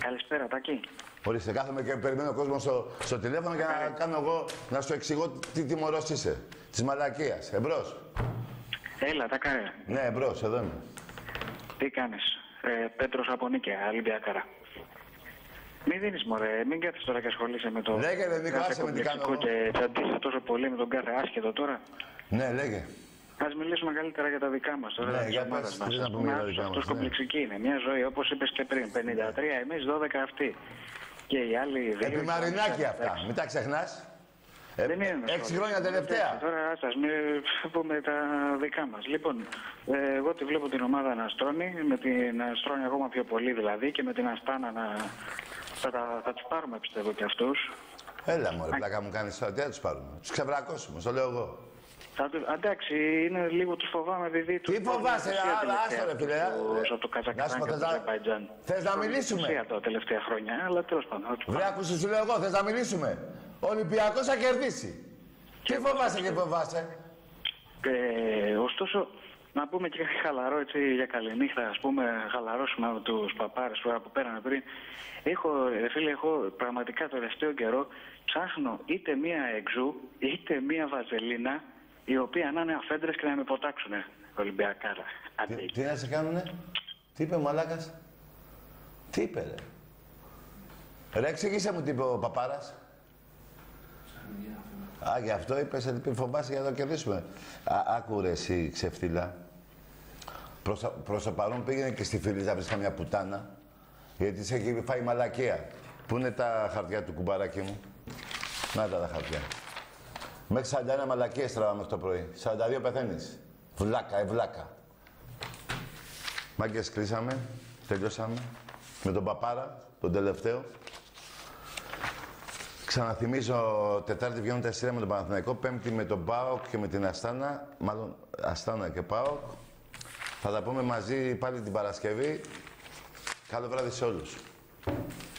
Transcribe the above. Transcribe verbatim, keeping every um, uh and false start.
Καλησπέρα, Τάκη. Ορίστε, κάθομαι και περιμένω ο κόσμο στο, στο τηλέφωνο για να κάνω εγώ να σου εξηγώ τι τιμωρός είσαι. Της μαλακίας. Εμπρός. Έλα, τα κάρε. Ναι, εμπρός, εδώ είμαι. Τι κάνεις. Ε, Πέτρος από Νίκαια, Ολυμπιακάρα. Μην δίνεις μωρέ, μην κάθεσαι τώρα και ασχολείσαι με το... Λέγε ρε Νίκο, άσε με τι κάνω εγώ. Και τσαντίσαι τόσο πολύ με τον κάθε άσχετο τώρα. Ναι, λέγε. Ας μιλήσουμε καλύτερα για τα δικά μας τώρα. Ναι, για πες, τι να πούμε για τα δικά μας. Αυτός κομπλεξική είναι. Μια ζωή όπως είπες και πριν. πενήντα τρία εμείς, δώδεκα αυτοί. Και οι άλλοι δύο... Επί Μαρινάκη αυτά, μην τα ξεχνάς. Ε, δεν είναι έξι χρόνια τελευταία. Τώρα ας μην πούμε τα δικά μας. Λοιπόν, ε, εγώ τη βλέπω την ομάδα να στρώνει, με την στρώνει ακόμα πιο πολύ δηλαδή και με την Αστάνα να... Θα, θα, θα τους πάρουμε πιστεύω και αυτούς. Έλα μωρέ, πλάκα μου κάνεις τώρα, τι θα τους πάρουμε. Τους ξεβρακώσουμε, στο λέω εγώ. Θα, εντάξει, είναι λίγο τους φοβάμαι επειδή... Τι φοβάσαι, άλλα, άστο ρε φίλε. Από το Καζακστάν και το Αζερμπαϊτζάν. Θες να μιλήσουμε. Τα τελευταία χρόνια, αλλά τέλος πάντων. Βρε, άκουσε, σου λέω εγώ, θες να μιλήσουμε. Ο Ολυμπιακός θα κερδίσει. Τι φοβάσαι και φοβάσαι. Ε, ωστόσο, να πούμε και χαλαρό έτσι για καληνύχτα, ας πούμε, χαλαρώσουμε με τους παπάρες τώρα που πέρανε πριν. Έχω, ρε φίλε, έχω πραγματικά το τελευταίο καιρό ψάχνω είτε μία εξού, είτε μία βαζελίνα, η οποία να είναι αφέντρες και να με ποτάξουνε, Ολυμπιακάρα. Τι, τι να σε κάνουνε, τι είπε ο μαλάκας, τι είπε ρε. Ρε, εξήγησε μου τι είπε ο παπάρας. Α, γι' αυτό είπες ότι φοβάσαι για να το κερδίσουμε. Α, άκου ρε εσύ ξεφτύλα. Προς, προς το παρόν πήγαινε και στη φίλη να βρεις καμιά πουτάνα. Γιατί σε έχει φάει μαλακία. Πού είναι τα χαρτιά του κουμπαράκι μου. Να τα τα χαρτιά. Μέχρι σαράντα ένα μαλακίες τραβάμε μέχρι το πρωί. σαράντα δύο πεθαίνεις. Βλάκα, ε, βλάκα. Μάγκες, κλείσαμε. Τελειώσαμε. Με τον παπάρα, τον τελευταίο. Ξαναθυμίζω, Τετάρτη βγαίνουν τα εισιτήρια με τον Παναθηναϊκό, Πέμπτη με τον ΠΑΟΚ και με την Αστάνα, μάλλον Αστάνα και ΠΑΟΚ. Θα τα πούμε μαζί πάλι την Παρασκευή. Καλό βράδυ σε όλους.